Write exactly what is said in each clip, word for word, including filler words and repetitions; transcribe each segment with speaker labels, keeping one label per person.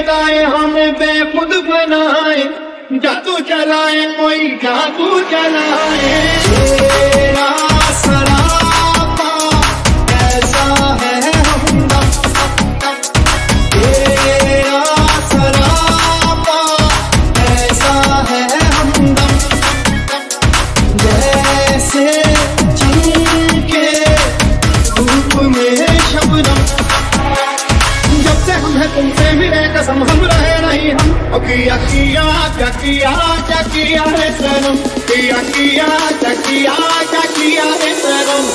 Speaker 1: अदाएं हमें बेखुद बनाए, जादू चलाए कोई जादू चलाए। तेरा सरापा ऐसा है हमदम, तेरा सरापा ऐसा है हमदम, जैसे चमके धूप में शबनम। जब से हम है तुमसे मिले कसम हम रहे नहीं हम, ओ किया किया क्या किया क्या किया रे सनम, किया किया क्या किया क्या किया रे सनम,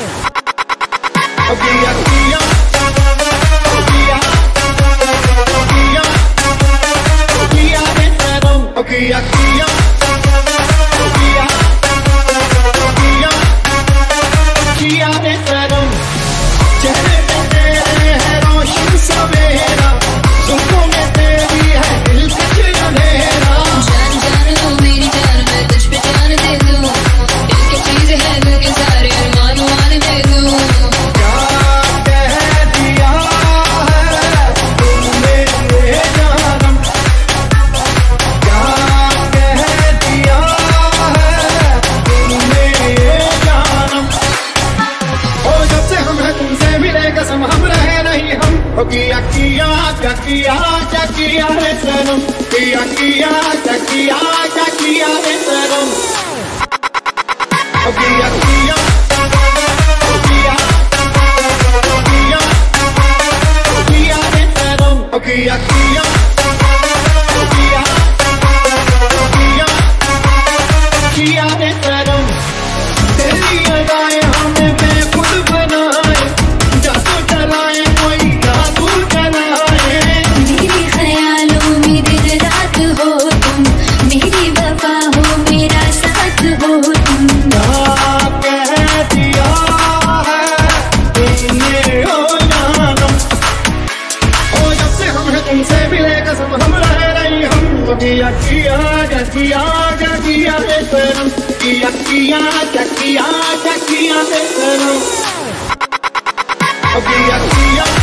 Speaker 1: ओ किया किया ओ किया ओ किया ओ किया रे सनम, ओ किया किया ओ किया ओ किया किया रे सनम। चेहरे पे तेरे है रोशन सवेरा, जुल्फों में तेरी है दिलकश अंधेरा।
Speaker 2: जान जान लो मेरी जान, मैं तुझ पे जान दे दूं, दिल की चीज है दिल के सारे अरमान मान दे दूं।
Speaker 1: क्या कह दिया है तुमने ये जानम, क्या कह दिया है तुमने ये जानम। ओ जब से हम है तुमसे मिले कसम हम रहे नहीं हम, ओ किया किया क्या किया क्या किया रे सनम, किया किया क्या किया क्या किया रे सनम, ओ किया किया ओ किया ओ किया ओ किया रे सनम, ओ किया किया ओ किया ओ किया किया रे सनम। तेरी अदाएं हमें बेखुद बनाए, जादू चलाए कोई जादू चलाए।
Speaker 2: मेरे ख्यालों में दिन रात हो तुम, मेरी वफा हो मेरा साथ हो तुम।
Speaker 1: क्या कह दिया है तुमने ओ जानम, ओ जब से हम है तुमसे मिले कसम हम रहे नहीं हम, ओ किया किया क्या किया क्या किया रे सनम, किया किया क्या किया क्या किया रे सनम, ओ किया किया